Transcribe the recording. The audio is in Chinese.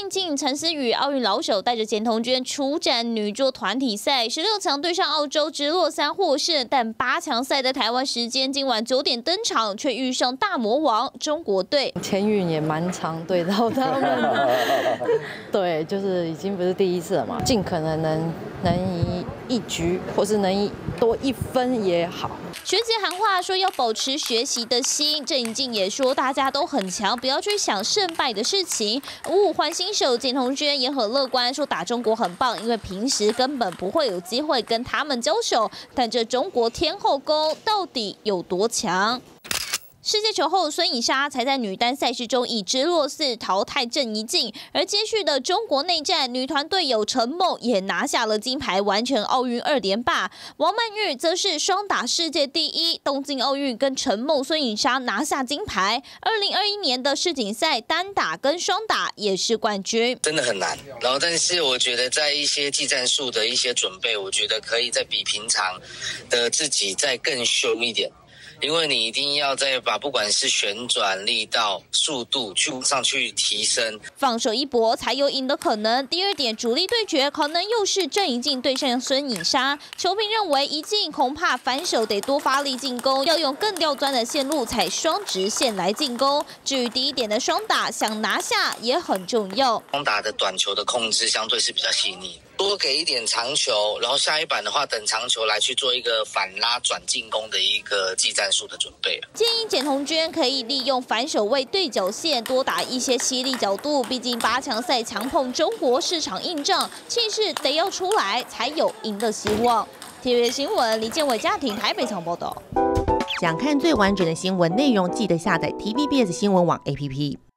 近静陈思宇奥运老手带着简彤娟出战女桌团体赛，16强对上澳洲直落3获胜，但8强赛在台湾时间今晚9点登场，却遇上大魔王中国队。 前运也蛮常对到他们的，对，就是已经不是第一次了嘛，尽可能能赢一局，或是能赢多1分也好。 学姐喊话说要保持学习的心，郑颖静也说大家都很强，不要去想胜败的事情。5-5换新手简彤娟也很乐观，说打中国很棒，因为平时根本不会有机会跟他们交手，但这中国天后宫到底有多强？世界球后孙颖莎才在女单赛事中以直落4淘汰郑怡静，而接续的中国内战，女团队友陈梦也拿下了金牌，完成奥运2连霸。王曼玉则是双打世界第1，东京奥运跟陈梦、孙颖莎拿下金牌。2021年的世锦赛单打跟双打也是冠军， 真的很难。然后，但是我觉得在一些技战术的一些准备，我觉得可以再比平常的自己再更凶一点。因为你一定要再把不管是旋转力道、速度上去提升， 放手一搏才有赢的可能。第二点，主力对决可能又是郑怡静对上孙颖莎。球评认为，怡静恐怕反手得多发力进攻，要用更刁钻的线路踩双直线来进攻。至于第一点的双打，想拿下也很重要。 双打的短球的控制相对是比较细腻。多给一点长球，然后下一板的话，等长球来去做一个反拉转进攻的一个技战术的准备。 建议简彤娟可以利用反手位对角线多打一些犀利角度，毕竟8强赛强碰中国市场硬仗，气势得要出来才有赢的希望。TVB 新闻李建伟家庭台北场报道。 想看最完整的新闻内容，记得下载TVBS 新闻网 APP。